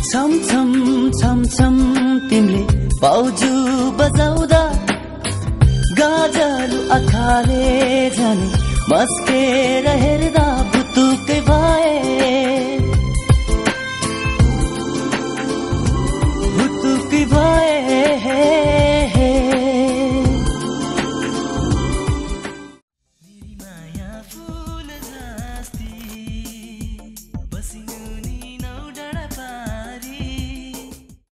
छम छम छम छम तिमीले बाउजू बजाउँदा गाजल आँखाले झन् मस्केर हेर्दा